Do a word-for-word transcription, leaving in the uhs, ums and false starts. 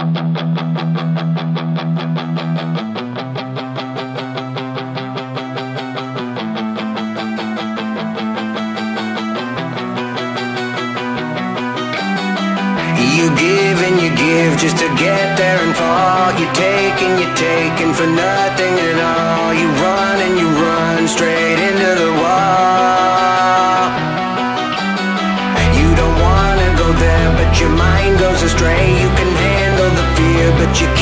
You give and you give just to get there and fall. You take and you take and for nothing at all. You run and you run straight into the wall. You don't wanna go there, but your mind goes astray. You can handle the fear, but you can't.